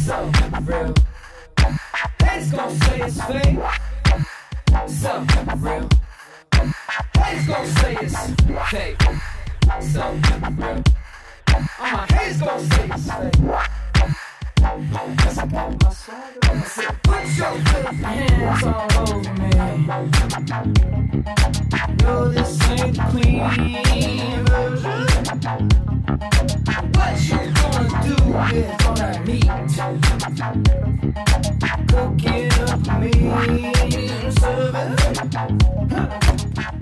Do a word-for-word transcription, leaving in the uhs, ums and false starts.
something real. Haters gon' say it's fake. Something real. Haters gon' say it's fake. Something real. All my haters gon' say it's fake. Put your filthy hands all over me. No, this ain't the clean version. What you gonna do with all that meat? Cook it up for me and serve it.